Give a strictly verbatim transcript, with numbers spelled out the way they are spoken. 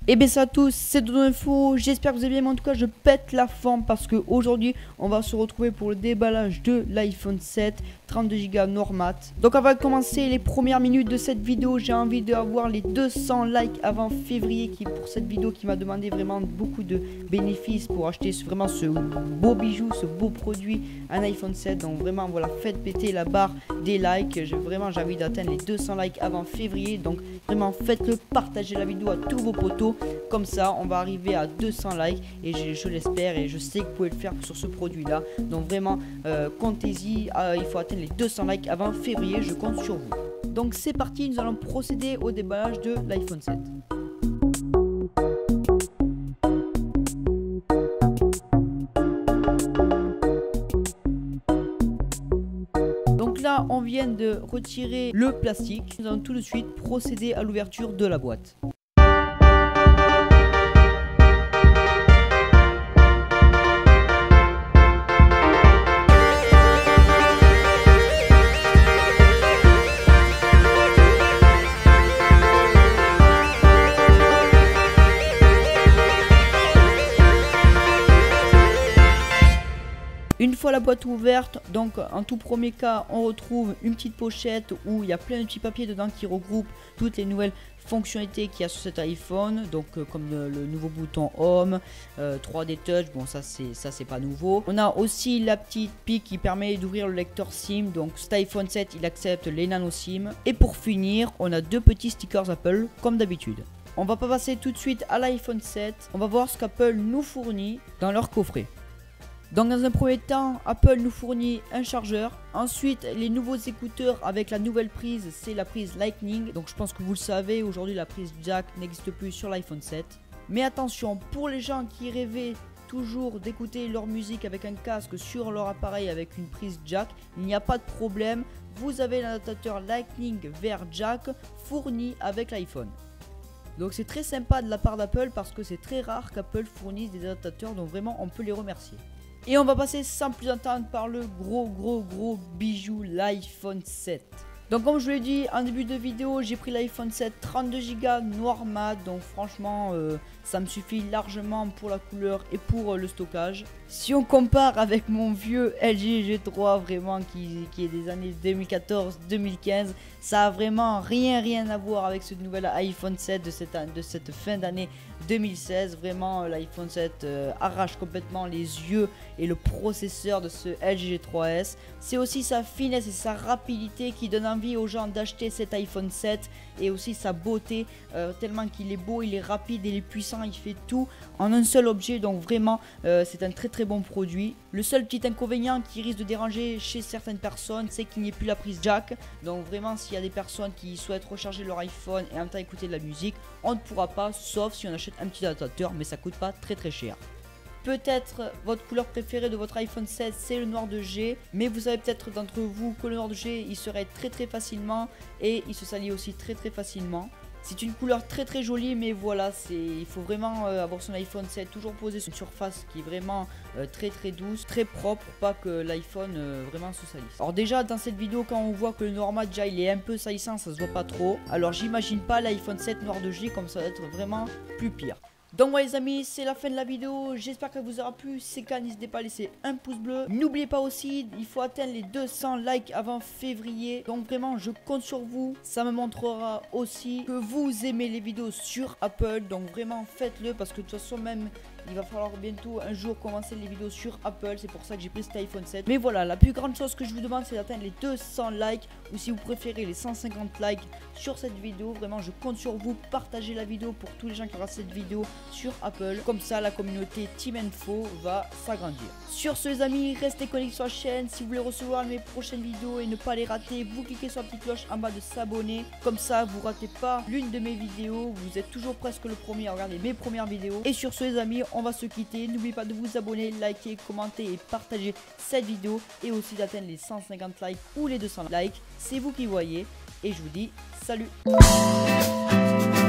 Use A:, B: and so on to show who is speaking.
A: Et bien ça à tous, c'est Dodo Info, j'espère que vous allez bien, mais en tout cas je pète la forme parce que aujourd'hui on va se retrouver pour le déballage de l'iPhone sept trente-deux giga Normat. Donc avant de commencer les premières minutes de cette vidéo, j'ai envie d'avoir les deux cents likes avant février qui pour cette vidéo qui m'a demandé vraiment beaucoup de bénéfices pour acheter ce, vraiment ce beau bijou, ce beau produit, un iPhone sept. Donc vraiment voilà, faites péter la barre des likes, j'ai vraiment j'ai envie d'atteindre les deux cents likes avant février, donc vraiment faites-le, partagez la vidéo à tous vos potos. Comme ça on va arriver à deux cents likes et je, je l'espère et je sais que vous pouvez le faire sur ce produit là. Donc vraiment euh, comptez-y, euh, il faut atteindre les deux cents likes avant février, je compte sur vous. Donc c'est parti, nous allons procéder au déballage de l'iPhone sept. Donc là on vient de retirer le plastique, nous allons tout de suite procéder à l'ouverture de la boîte. Une fois la boîte ouverte, donc en tout premier cas, on retrouve une petite pochette où il y a plein de petits papiers dedans qui regroupent toutes les nouvelles fonctionnalités qu'il y a sur cet iPhone. Donc euh, comme le, le nouveau bouton Home, euh, trois D Touch, bon ça c'est ça c'est pas nouveau. On a aussi la petite pique qui permet d'ouvrir le lecteur SIM. Donc cet iPhone sept il accepte les nano SIM. Et pour finir, on a deux petits stickers Apple comme d'habitude. On va pas passer tout de suite à l'iPhone sept. On va voir ce qu'Apple nous fournit dans leur coffret. Donc dans un premier temps, Apple nous fournit un chargeur. Ensuite, les nouveaux écouteurs avec la nouvelle prise, c'est la prise Lightning. Donc je pense que vous le savez, aujourd'hui la prise jack n'existe plus sur l'iPhone sept. Mais attention, pour les gens qui rêvaient toujours d'écouter leur musique avec un casque sur leur appareil avec une prise jack, il n'y a pas de problème. Vous avez l'adaptateur Lightning vers jack fourni avec l'iPhone. Donc c'est très sympa de la part d'Apple parce que c'est très rare qu'Apple fournisse des adaptateurs, donc vraiment on peut les remercier. Et on va passer sans plus attendre par le gros gros gros bijou, l'iPhone sept. Donc comme je vous l'ai dit en début de vidéo, j'ai pris l'iPhone sept trente-deux giga noir mat. Donc franchement euh, ça me suffit largement pour la couleur et pour euh, le stockage. Si on compare avec mon vieux L G G trois vraiment qui, qui est des années deux mille quatorze deux mille quinze, ça a vraiment rien rien à voir avec ce nouvel iPhone sept de cette, de cette fin d'année deux mille seize. Vraiment l'iPhone sept euh, arrache complètement les yeux et le processeur de ce L G G trois S. C'est aussi sa finesse et sa rapidité qui donne envie aux gens d'acheter cet iPhone sept, et aussi sa beauté, euh, tellement qu'il est beau, il est rapide, il est puissant, il fait tout en un seul objet. Donc vraiment euh, c'est un très très bon produit. Le seul petit inconvénient qui risque de déranger chez certaines personnes, c'est qu'il n'y ait plus la prise jack. Donc vraiment s'il y a des personnes qui souhaitent recharger leur iPhone et en même temps écouter de la musique, on ne pourra pas, sauf si on achète un petit adaptateur, mais ça coûte pas très très cher. Peut-être votre couleur préférée de votre iPhone sept c'est le noir de G, mais vous savez peut-être d'entre vous que le noir de G il serait très très facilement et il se salit aussi très très facilement. C'est une couleur très très jolie, mais voilà, c'est il faut vraiment euh, avoir son iPhone sept toujours posé sur une surface qui est vraiment euh, très très douce, très propre, pour pas que l'iPhone euh, vraiment se salisse. Alors déjà dans cette vidéo, quand on voit que le Normat déjà il est un peu salissant, ça se voit pas trop. Alors j'imagine pas l'iPhone sept noir de G, comme ça va être vraiment plus pire. Donc voilà les amis, c'est la fin de la vidéo, j'espère qu'elle vous aura plu. Si c'est le cas, n'hésitez pas à laisser un pouce bleu. N'oubliez pas aussi, il faut atteindre les deux cents likes avant février. Donc vraiment, je compte sur vous. Ça me montrera aussi que vous aimez les vidéos sur Apple. Donc vraiment, faites-le parce que de toute façon même, il va falloir bientôt un jour commencer les vidéos sur Apple. C'est pour ça que j'ai pris cet iPhone sept. Mais voilà, la plus grande chose que je vous demande, c'est d'atteindre les deux cents likes. Ou si vous préférez les cent cinquante likes sur cette vidéo. Vraiment, je compte sur vous. Partagez la vidéo pour tous les gens qui regardent cette vidéo sur Apple. Comme ça, la communauté Team Info va s'agrandir. Sur ce les amis, restez connectés sur la chaîne. Si vous voulez recevoir mes prochaines vidéos et ne pas les rater, vous cliquez sur la petite cloche en bas de s'abonner. Comme ça, vous ne ratez pas l'une de mes vidéos. Vous êtes toujours presque le premier à regarder mes premières vidéos. Et sur ce les amis, on va se quitter. N'oubliez pas de vous abonner, liker, commenter et partager cette vidéo. Et aussi d'atteindre les cent cinquante likes ou les deux cents likes. C'est vous qui voyez. Et je vous dis salut.